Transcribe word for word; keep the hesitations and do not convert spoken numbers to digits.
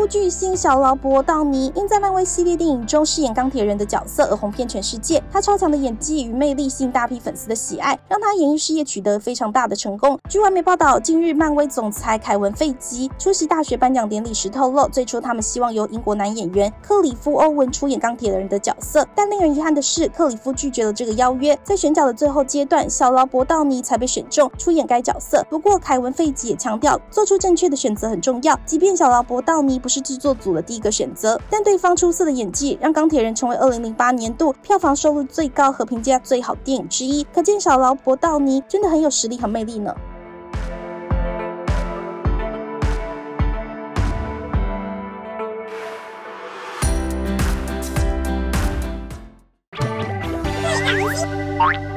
坞巨星小劳勃·道尼因在漫威系列电影中饰演钢铁人的角色而红遍全世界。他超强的演技与魅力吸引大批粉丝的喜爱，让他演艺事业取得非常大的成功。据外媒报道，近日漫威总裁凯文·费基出席大学颁奖典礼时透露，最初他们希望由英国男演员克里夫·欧文出演钢铁人的角色，但令人遗憾的是，克里夫拒绝了这个邀约。在选角的最后阶段，小劳勃·道尼才被选中出演该角色。不过，凯文·费基也强调，做出正确的选择很重要。即便小劳勃·道尼不是制作组的第一个选择，但对方出色的演技让钢铁人成为二零零八年度票房收入最高和评价最好电影之一。可见小劳勃·道尼真的很有实力和魅力呢。 Bye.